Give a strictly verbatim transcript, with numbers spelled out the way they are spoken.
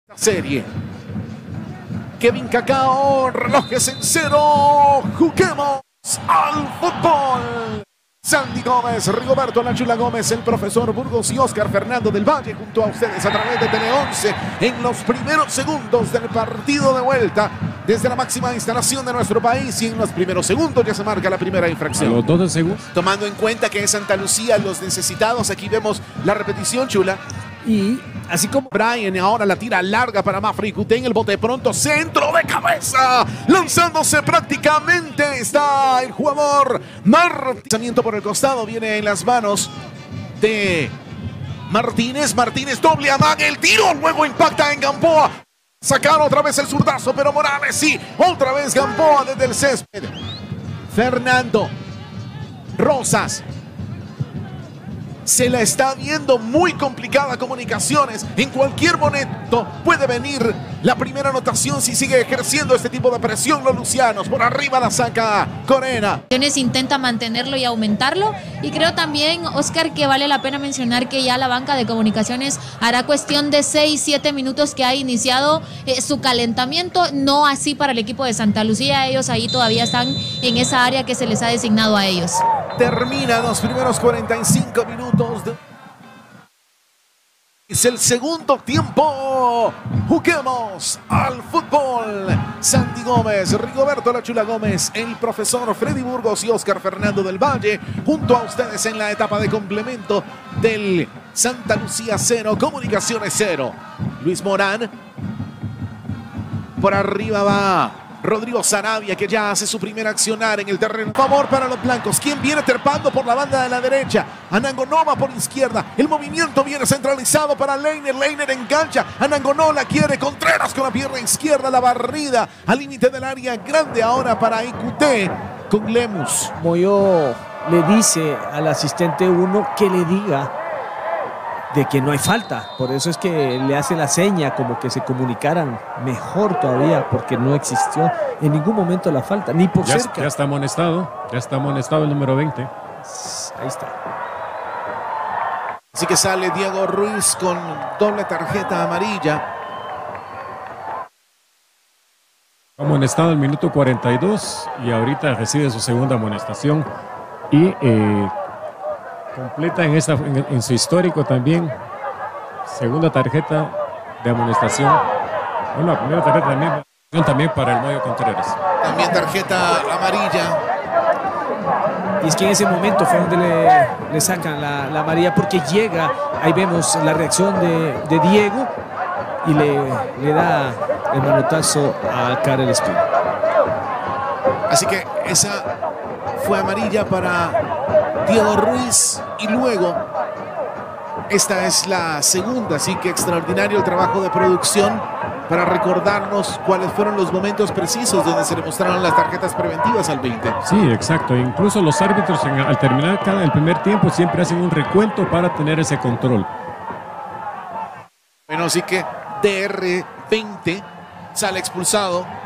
Serie. Kevin Cacao, relojes en cero. Juguemos al fútbol. Sandy Gómez, Rigoberto La Chula Gómez, el profesor Burgos y Oscar Fernando del Valle junto a ustedes a través de Tele once en los primeros segundos del partido de vuelta desde la máxima instalación de nuestro país, y en los primeros segundos ya se marca la primera infracción. A los doce segundos. Tomando en cuenta que es Santa Lucía los necesitados, aquí vemos la repetición, Chula. Y así como Brian ahora la tira larga para Mafra Icuten, el bote pronto, centro de cabeza, lanzándose prácticamente está el jugador Martínez. Por el costado viene en las manos de Martínez, Martínez doble amague el tiro, luego impacta en Gamboa. Sacar otra vez el zurdazo, pero Morales sí, otra vez Gamboa desde el césped. Fernando Rosas. Se la está viendo muy complicada Comunicaciones. En cualquier momento puede venir la primera anotación si sigue ejerciendo este tipo de presión los lucianos. Por arriba la saca Corena. Intenta mantenerlo y aumentarlo. Y creo también, Oscar, que vale la pena mencionar que ya la banca de Comunicaciones hará cuestión de seis siete minutos que ha iniciado eh, su calentamiento. No así para el equipo de Santa Lucía. Ellos ahí todavía están en esa área que se les ha designado a ellos. Termina los primeros cuarenta y cinco minutos. De... Es el segundo tiempo. Juguemos al fútbol. Sandy Gómez, Rigoberto La Chula Gómez, el profesor Freddy Burgos y Oscar Fernando del Valle junto a ustedes en la etapa de complemento del Santa Lucía cero, Comunicaciones cero. Luis Morán. Por arriba va Rodrigo Sarabia, que ya hace su primer accionar en el terreno. Favor para los blancos. ¿Quién viene trepando por la banda de la derecha? Anangonó va por izquierda. El movimiento viene centralizado para Leiner. Leiner engancha. Anangonó la quiere. Contreras con la pierna izquierda. La barrida al límite del área grande ahora para Icuten con Lemus. Moyo le dice al asistente uno que le diga de que no hay falta, por eso es que le hace la seña, como que se comunicaran mejor todavía, porque no existió en ningún momento la falta, ni por ya, cerca. Ya está amonestado, ya está amonestado el número veinte. Ahí está. Así que sale Diego Ruiz con doble tarjeta amarilla. Amonestado el minuto cuarenta y dos y ahorita recibe su segunda amonestación y eh, completa en, esta, en, en su histórico también segunda tarjeta de amonestación. Bueno, la primera tarjeta también, también para el Moyo Contreras. También tarjeta amarilla. Y es que en ese momento fue donde le, le sacan la, la amarilla, porque llega, ahí vemos la reacción de, de Diego y le, le da el manotazo a Karel Espino. Así que esa fue amarilla para Diego Ruiz y luego esta es la segunda, así que extraordinario el trabajo de producción para recordarnos cuáles fueron los momentos precisos donde se le mostraron las tarjetas preventivas al veinte. Sí, exacto, incluso los árbitros en, al terminar cada el primer tiempo siempre hacen un recuento para tener ese control. Bueno, así que D R veinte sale expulsado.